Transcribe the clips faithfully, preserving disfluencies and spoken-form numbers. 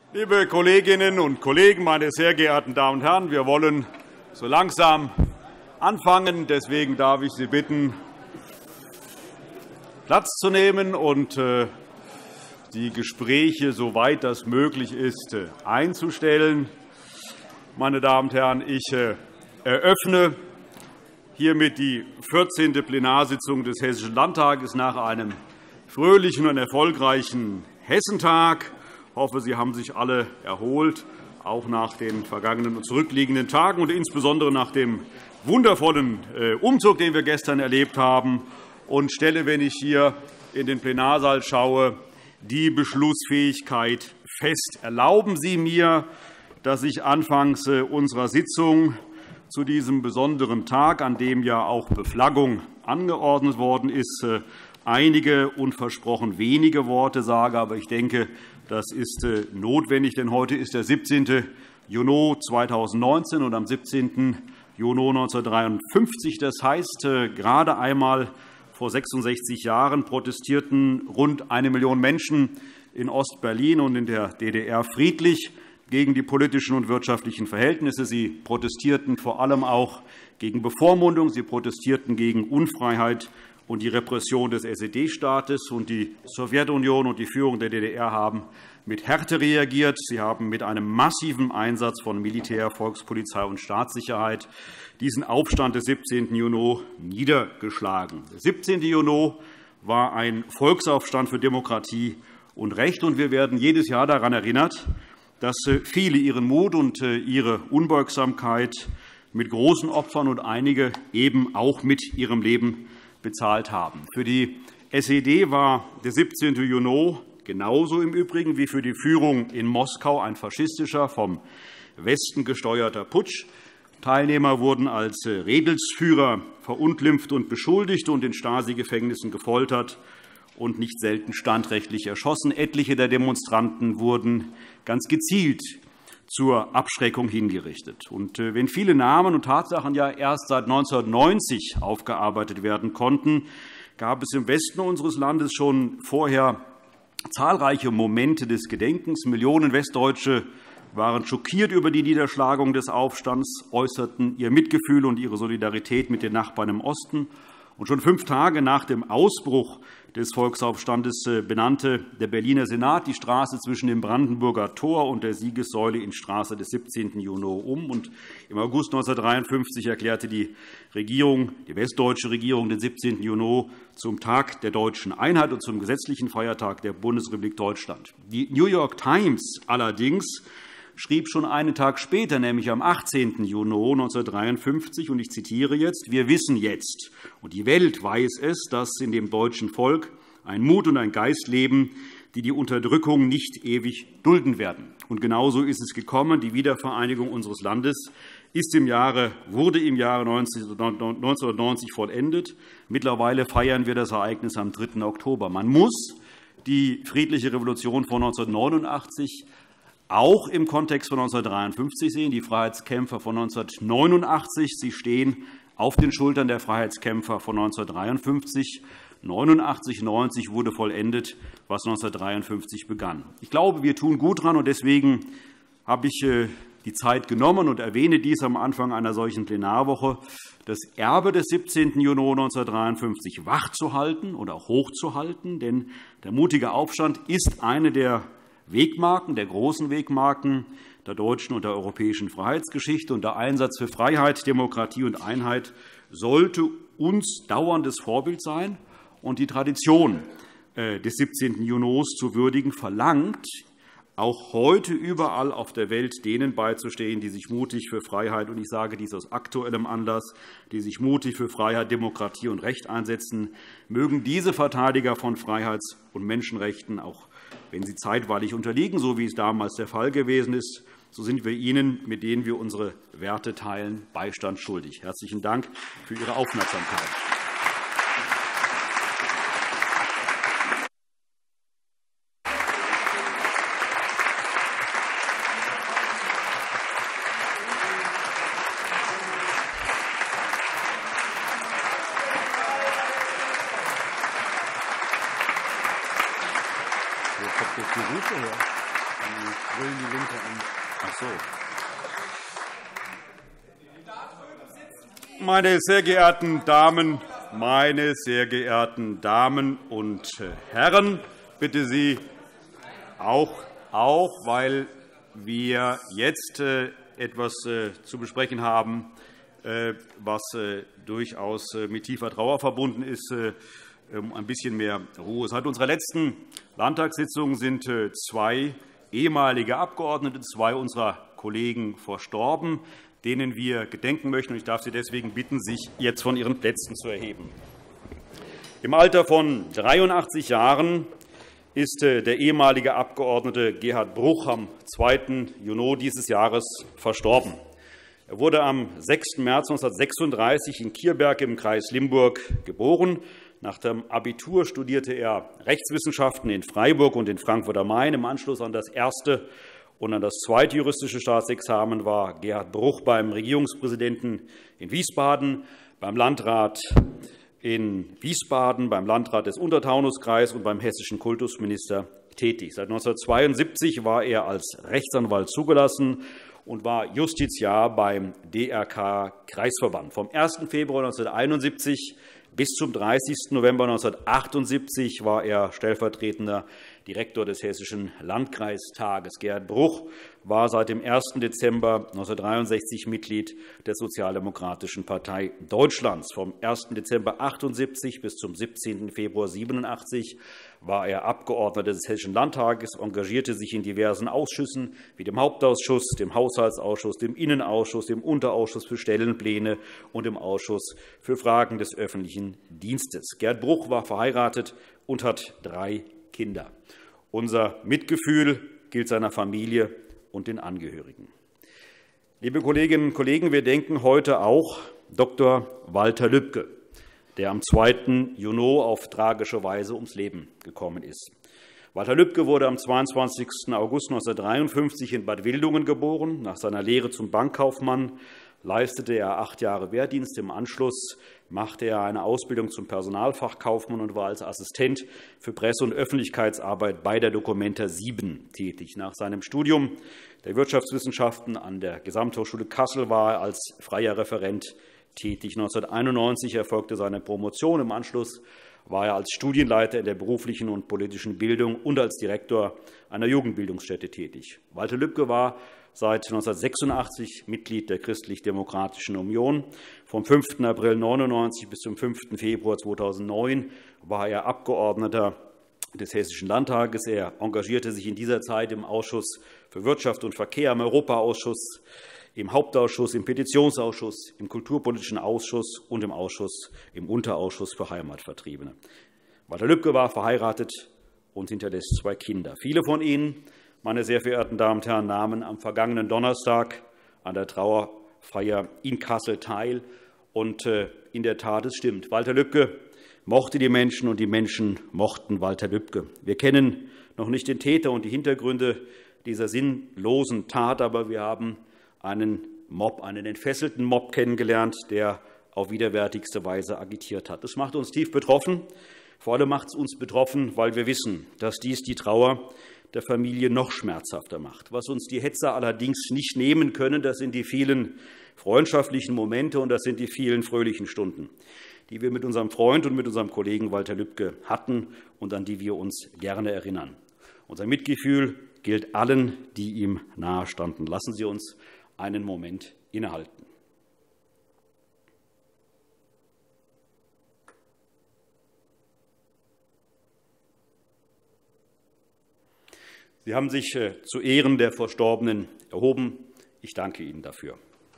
Liebe Kolleginnen und Kollegen, meine sehr geehrten Damen und Herren! Wir wollen so langsam anfangen. Deswegen darf ich Sie bitten, Platz zu nehmen und die Gespräche, soweit das möglich ist, einzustellen. Meine Damen und Herren, ich eröffne hiermit die vierzehnte Plenarsitzung des Hessischen Landtages nach einem fröhlichen und erfolgreichen Hessentag. Ich hoffe, Sie haben sich alle erholt, auch nach den vergangenen und zurückliegenden Tagen und insbesondere nach dem wundervollen Umzug, den wir gestern erlebt haben, und stelle, wenn ich hier in den Plenarsaal schaue, die Beschlussfähigkeit fest. Erlauben Sie mir, dass ich anfangs unserer Sitzung zu diesem besonderen Tag, an dem ja auch Beflaggung angeordnet worden ist, einige und versprochen wenige Worte sage. Aber ich denke, das ist notwendig, denn heute ist der siebzehnte Juni zweitausendneunzehn und am siebzehnten Juni neunzehnhundertdreiundfünfzig. Das heißt, gerade einmal vor sechsundsechzig Jahren protestierten rund eine Million Menschen in Ostberlin und in der D D R friedlich gegen die politischen und wirtschaftlichen Verhältnisse. Sie protestierten vor allem auch gegen Bevormundung. Sie protestierten gegen Unfreiheit und die Repression des S E D-Staates. Die Sowjetunion und die Führung der D D R haben mit Härte reagiert. Sie haben mit einem massiven Einsatz von Militär, Volkspolizei und Staatssicherheit diesen Aufstand des siebzehnten Juni niedergeschlagen. Der siebzehnte Juni war ein Volksaufstand für Demokratie und Recht. Und wir werden jedes Jahr daran erinnert, dass viele ihren Mut und ihre Unbeugsamkeit mit großen Opfern und einige eben auch mit ihrem Leben bezahlt haben. Für die S E D war der siebzehnte Juni genauso im Übrigen wie für die Führung in Moskau ein faschistischer, vom Westen gesteuerter Putsch. Teilnehmer wurden als Rädelsführer verunglimpft und beschuldigt und in Stasi-Gefängnissen gefoltert und nicht selten standrechtlich erschossen. Etliche der Demonstranten wurden ganz gezielt zur Abschreckung hingerichtet. Und wenn viele Namen und Tatsachen ja erst seit neunzehnhundertneunzig aufgearbeitet werden konnten, gab es im Westen unseres Landes schon vorher zahlreiche Momente des Gedenkens. Millionen Westdeutsche waren schockiert über die Niederschlagung des Aufstands, äußerten ihr Mitgefühl und ihre Solidarität mit den Nachbarn im Osten. Und schon fünf Tage nach dem Ausbruch des Volksaufstandes benannte der Berliner Senat die Straße zwischen dem Brandenburger Tor und der Siegessäule in Straße des siebzehnten Juni um. Und im August neunzehnhundertdreiundfünfzig erklärte die Regierung, die westdeutsche Regierung, den siebzehnten Juni zum Tag der deutschen Einheit und zum gesetzlichen Feiertag der Bundesrepublik Deutschland. Die New York Times allerdings schrieb schon einen Tag später, nämlich am achtzehnten Juni neunzehnhundertdreiundfünfzig, und ich zitiere jetzt: Wir wissen jetzt, und die Welt weiß es, dass in dem deutschen Volk ein Mut und ein Geist leben, die die Unterdrückung nicht ewig dulden werden. Und genauso ist es gekommen. Die Wiedervereinigung unseres Landes ist im Jahre, wurde im Jahre neunzehnhundertneunzig vollendet. Mittlerweile feiern wir das Ereignis am dritten Oktober. Man muss die friedliche Revolution von neunzehnhundertneunundachtzig auch im Kontext von neunzehnhundertdreiundfünfzig sehen. Die Freiheitskämpfer von neunzehnhundertneunundachtzig sie stehen auf den Schultern der Freiheitskämpfer von neunzehnhundertdreiundfünfzig. neunundachtzig neunzig wurde vollendet, was neunzehnhundertdreiundfünfzig begann. Ich glaube, wir tun gut daran, und deswegen habe ich die Zeit genommen und erwähne dies am Anfang einer solchen Plenarwoche, das Erbe des siebzehnten Juni neunzehnhundertdreiundfünfzig wachzuhalten und auch hochzuhalten. Denn der mutige Aufstand ist eine der Wegmarken, der großen Wegmarken der deutschen und der europäischen Freiheitsgeschichte. Und der Einsatz für Freiheit, Demokratie und Einheit sollte uns dauerndes Vorbild sein. Und die Tradition des siebzehnten Juni zu würdigen verlangt, auch heute überall auf der Welt denen beizustehen, die sich mutig für Freiheit, und ich sage dies aus aktuellem Anlass, die sich mutig für Freiheit, Demokratie und Recht einsetzen. Mögen diese Verteidiger von Freiheits- und Menschenrechten, auch wenn sie zeitweilig unterliegen, so wie es damals der Fall gewesen ist, so sind wir Ihnen, mit denen wir unsere Werte teilen, Beistand schuldig. Herzlichen Dank für Ihre Aufmerksamkeit. brüllen die Linke an. Ach so. Meine sehr geehrten Damen, meine sehr geehrten Damen und Herren, bitte Sie auch, auch weil wir jetzt etwas zu besprechen haben, was durchaus mit tiefer Trauer verbunden ist, ein bisschen mehr Ruhe. Seit unserer letzten Landtagssitzung sind zwei ehemalige Abgeordnete, zwei unserer Kollegen verstorben, denen wir gedenken möchten. Ich darf Sie deswegen bitten, sich jetzt von Ihren Plätzen zu erheben. Im Alter von dreiundachtzig Jahren ist der ehemalige Abgeordnete Gerhard Bruch am zweiten Juni dieses Jahres verstorben. Er wurde am sechsten März neunzehnhundertsechsunddreißig in Kierberg im Kreis Limburg geboren. Nach dem Abitur studierte er Rechtswissenschaften in Freiburg und in Frankfurt am Main. Im Anschluss an das erste und an das zweite juristische Staatsexamen war Gerhard Bruch beim Regierungspräsidenten in Wiesbaden, beim Landrat in Wiesbaden, beim Landrat des Untertaunuskreises und beim hessischen Kultusminister tätig. Seit neunzehnhundertzweiundsiebzig war er als Rechtsanwalt zugelassen und war Justiziar beim D R K-Kreisverband. Vom ersten Februar neunzehnhunderteinundsiebzig bis zum dreißigsten November neunzehnhundertachtundsiebzig war er stellvertretender Direktor des Hessischen Landkreistages. Gerhard Bruch war seit dem ersten Dezember neunzehnhundertdreiundsechzig Mitglied der Sozialdemokratischen Partei Deutschlands. Vom ersten Dezember neunzehnhundertachtundsiebzig bis zum siebzehnten Februar neunzehnhundertsiebenundachtzig war er Abgeordneter des Hessischen Landtages, engagierte sich in diversen Ausschüssen wie dem Hauptausschuss, dem Haushaltsausschuss, dem Innenausschuss, dem Unterausschuss für Stellenpläne und dem Ausschuss für Fragen des öffentlichen Dienstes. Gerhard Bruch war verheiratet und hat drei Kinder. Unser Mitgefühl gilt seiner Familie und den Angehörigen. Liebe Kolleginnen und Kollegen, wir denken heute auch Doktor Walter Lübcke, der am zweiten Juni auf tragische Weise ums Leben gekommen ist. Walter Lübcke wurde am zweiundzwanzigsten August neunzehnhundertdreiundfünfzig in Bad Wildungen geboren. Nach seiner Lehre zum Bankkaufmann leistete er acht Jahre Wehrdienst. Im Anschluss machte er eine Ausbildung zum Personalfachkaufmann und war als Assistent für Presse- und Öffentlichkeitsarbeit bei der Documenta sieben tätig. Nach seinem Studium der Wirtschaftswissenschaften an der Gesamthochschule Kassel war er als freier Referent tätig. neunzehnhunderteinundneunzig erfolgte seine Promotion. Im Anschluss war er als Studienleiter in der beruflichen und politischen Bildung und als Direktor einer Jugendbildungsstätte tätig. Walter Lübcke war seit neunzehnhundertsechsundachtzig Mitglied der Christlich-Demokratischen Union. Vom fünften April neunzehnhundertneunundneunzig bis zum fünften Februar zweitausendneun war er Abgeordneter des Hessischen Landtages. Er engagierte sich in dieser Zeit im Ausschuss für Wirtschaft und Verkehr, im Europaausschuss, im Hauptausschuss, im Petitionsausschuss, im Kulturpolitischen Ausschuss und im Ausschuss, im Unterausschuss für Heimatvertriebene. Walter Lübcke war verheiratet und hinterlässt zwei Kinder. Viele von Ihnen, meine sehr verehrten Damen und Herren, nahmen am vergangenen Donnerstag an der Trauerfeier in Kassel teil. Und in der Tat, es stimmt, Walter Lübcke mochte die Menschen, und die Menschen mochten Walter Lübcke. Wir kennen noch nicht den Täter und die Hintergründe dieser sinnlosen Tat, aber wir haben einen Mob, einen entfesselten Mob kennengelernt, der auf widerwärtigste Weise agitiert hat. Das macht uns tief betroffen. Vor allem macht es uns betroffen, weil wir wissen, dass dies die Trauer der Familie noch schmerzhafter macht. Was uns die Hetzer allerdings nicht nehmen können, das sind die vielen freundschaftlichen Momente und das sind die vielen fröhlichen Stunden, die wir mit unserem Freund und mit unserem Kollegen Walter Lübcke hatten und an die wir uns gerne erinnern. Unser Mitgefühl gilt allen, die ihm nahestanden. Lassen Sie uns einen Moment innehalten. Sie haben sich zu Ehren der Verstorbenen erhoben. Ich danke Ihnen dafür.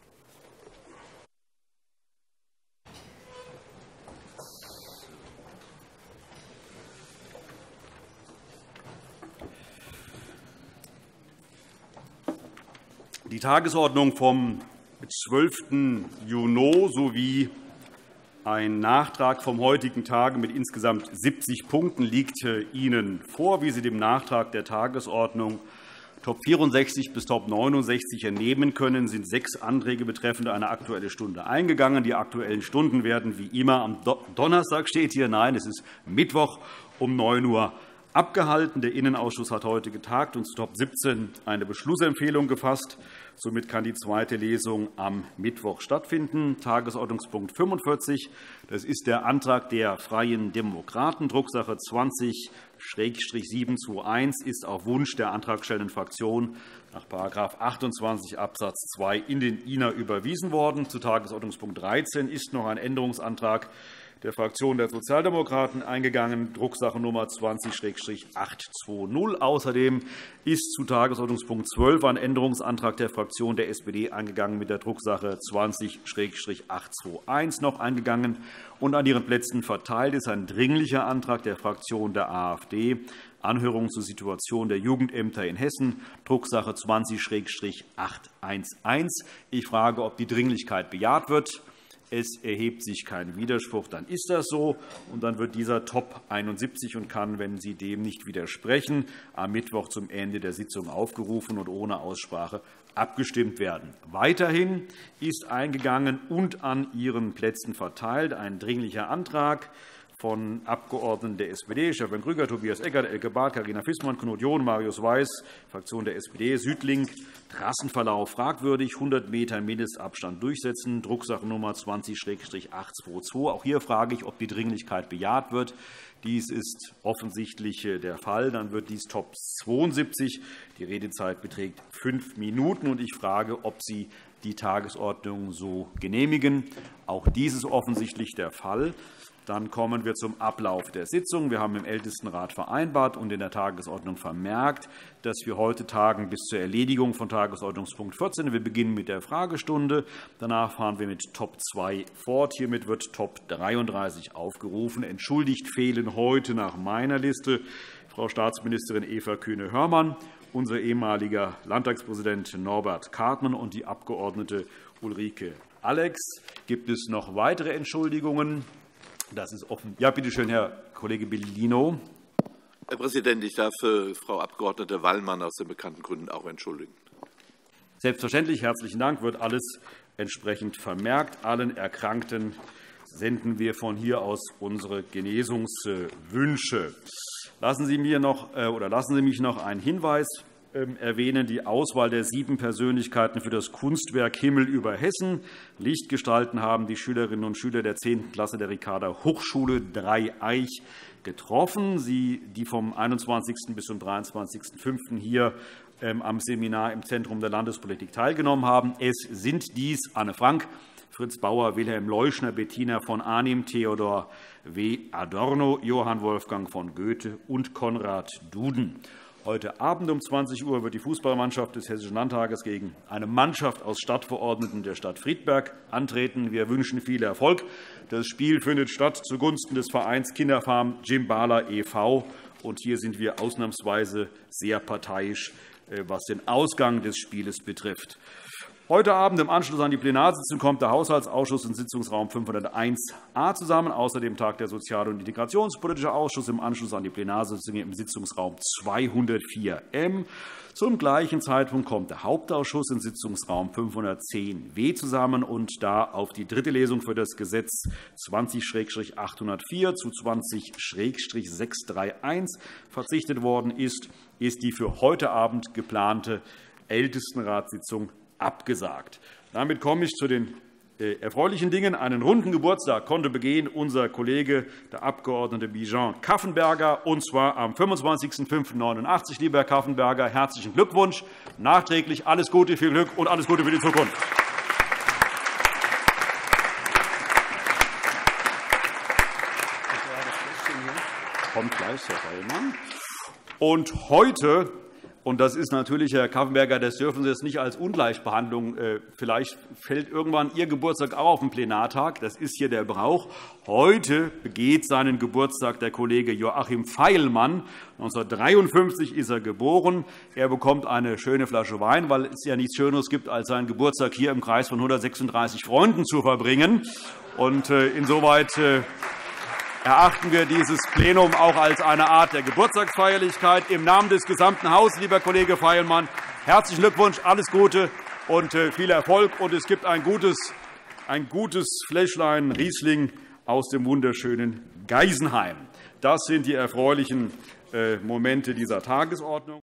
Die Tagesordnung vom zwölften Juni sowie ein Nachtrag vom heutigen Tage mit insgesamt siebzig Punkten liegt Ihnen vor. Wie Sie dem Nachtrag der Tagesordnung Top vierundsechzig bis Top neunundsechzig entnehmen können, sind sechs Anträge betreffend eine Aktuelle Stunde eingegangen. Die Aktuellen Stunden werden wie immer am Donnerstag steht hier, nein, es ist Mittwoch um neun Uhr abgehalten. Der Innenausschuss hat heute getagt und zu Top siebzehn eine Beschlussempfehlung gefasst. Somit kann die zweite Lesung am Mittwoch stattfinden. Tagesordnungspunkt fünfundvierzig. Das ist der Antrag der Freien Demokraten, Drucksache zwanzig siebenhunderteinundzwanzig, ist auf Wunsch der antragstellenden Fraktion nach § achtundzwanzig Absatz zwei in den I N A überwiesen worden. Zu Tagesordnungspunkt dreizehn ist noch ein Änderungsantrag der Fraktion der Sozialdemokraten eingegangen, Drucksache Nummer zwanzig achthundertzweißig. Außerdem ist zu Tagesordnungspunkt zwölf ein Änderungsantrag der Fraktion der S P D eingegangen mit der Drucksache zwanzig achthunderteinundzwanzig noch eingegangen. Und an Ihren Plätzen verteilt ist ein Dringlicher Antrag der Fraktion der AfD, Anhörung zur Situation der Jugendämter in Hessen, Drucksache zwanzig achthundertelf. Ich frage, ob die Dringlichkeit bejaht wird. Es erhebt sich kein Widerspruch, dann ist das so. Und dann wird dieser Top einundsiebzig und kann, wenn Sie dem nicht widersprechen, am Mittwoch zum Ende der Sitzung aufgerufen und ohne Aussprache abgestimmt werden. Weiterhin ist eingegangen und an Ihren Plätzen verteilt ein Dringlicher Antrag von Abgeordneten der S P D, Stefan Krüger, Tobias Eckert, Elke Barth, Carina Fissmann, Knut John, Marius Weiß, Fraktion der S P D, Südlink, Trassenverlauf fragwürdig, hundert Meter Mindestabstand durchsetzen, Drucksache Nummer zwanzig achthundertzweiundzwanzig. Auch hier frage ich, ob die Dringlichkeit bejaht wird. Dies ist offensichtlich der Fall. Dann wird dies Top zweiundsiebzig. Die Redezeit beträgt fünf Minuten. Und ich frage, ob Sie die Tagesordnung so genehmigen. Auch dies ist offensichtlich der Fall. Dann kommen wir zum Ablauf der Sitzung. Wir haben im Ältestenrat vereinbart und in der Tagesordnung vermerkt, dass wir heute tagen bis zur Erledigung von Tagesordnungspunkt vierzehn. Wir beginnen mit der Fragestunde. Danach fahren wir mit Top zwei fort. Hiermit wird Top dreiunddreißig aufgerufen. Entschuldigt fehlen heute nach meiner Liste Frau Staatsministerin Eva Kühne-Hörmann, unser ehemaliger Landtagspräsident Norbert Kartmann und die Abgeordnete Ulrike Alex. Gibt es noch weitere Entschuldigungen? Das ist offen. Ja, bitte schön, Herr Kollege Bellino. Herr Präsident, ich darf Frau Abg. Wallmann aus den bekannten Gründen auch entschuldigen. Selbstverständlich. Herzlichen Dank. Wird alles entsprechend vermerkt. Allen Erkrankten senden wir von hier aus unsere Genesungswünsche. Lassen Sie, mir noch, oder lassen Sie mich noch einen Hinweis erwähnen. Die Auswahl der sieben Persönlichkeiten für das Kunstwerk Himmel über Hessen Lichtgestalten haben die Schülerinnen und Schüler der zehnten Klasse der Ricarda Hochschule Dreieich getroffen. Sie, die vom einundzwanzigsten bis zum dreiundzwanzigsten fünften hier am Seminar im Zentrum der Landespolitik teilgenommen haben. Es sind dies Anne Frank, Fritz Bauer, Wilhelm Leuschner, Bettina von Arnim, Theodor W. Adorno, Johann Wolfgang von Goethe und Konrad Duden. Heute Abend um zwanzig Uhr wird die Fußballmannschaft des Hessischen Landtages gegen eine Mannschaft aus Stadtverordneten der Stadt Friedberg antreten. Wir wünschen viel Erfolg. Das Spiel findet statt zugunsten des Vereins Kinderfarm Jimbala e V Und hier sind wir ausnahmsweise sehr parteiisch, was den Ausgang des Spieles betrifft. Heute Abend im Anschluss an die Plenarsitzung kommt der Haushaltsausschuss in Sitzungsraum fünfhunderteins a zusammen. Außerdem tagt der Sozial- und Integrationspolitische Ausschuss im Anschluss an die Plenarsitzung im Sitzungsraum zweihundertvier m. Zum gleichen Zeitpunkt kommt der Hauptausschuss in Sitzungsraum fünfhundertzehn w zusammen. Und da auf die dritte Lesung für das Gesetz zwanzig achthundertvier zu zwanzig sechshunderteinunddreißig verzichtet worden ist, ist die für heute Abend geplante Ältestenratssitzung abgesagt. Damit komme ich zu den erfreulichen Dingen. Einen runden Geburtstag konnte begehen unser Kollege, der Abg. Bijan Kaffenberger, und zwar am fünfundzwanzigsten fünften neunundachtzig. Lieber Herr Kaffenberger, herzlichen Glückwunsch. Nachträglich alles Gute, viel Glück und alles Gute für die Zukunft. Kommt gleich, Herr Feilmann. Und heute, und das ist natürlich, Herr Kaffenberger, das dürfen Sie jetzt nicht als Ungleichbehandlung. Vielleicht fällt irgendwann Ihr Geburtstag auch auf den Plenartag. Das ist hier der Brauch. Heute begeht seinen Geburtstag der Kollege Joachim Feilmann. neunzehnhundertdreiundfünfzig ist er geboren. Er bekommt eine schöne Flasche Wein, weil es ja nichts Schöneres gibt, als seinen Geburtstag hier im Kreis von hundertsechsunddreißig Freunden zu verbringen. Und insoweit erachten wir dieses Plenum auch als eine Art der Geburtstagsfeierlichkeit. Im Namen des gesamten Hauses, lieber Kollege Feilmann, herzlichen Glückwunsch, alles Gute und viel Erfolg. Und es gibt ein gutes, ein gutes Fläschlein Riesling aus dem wunderschönen Geisenheim. Das sind die erfreulichen Momente dieser Tagesordnung.